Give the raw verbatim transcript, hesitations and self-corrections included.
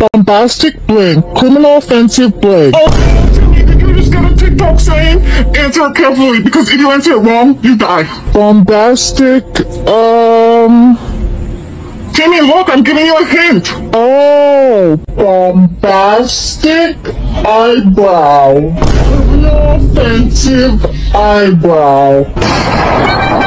Bombastic blank. Criminal offensive blank. Oh, Timmy, did you just get a TikTok saying? Answer it carefully, because if you answer it wrong, you die. Bombastic, um... Timmy, look, I'm giving you a hint. Oh, bombastic eyebrow. Criminal offensive eyebrow.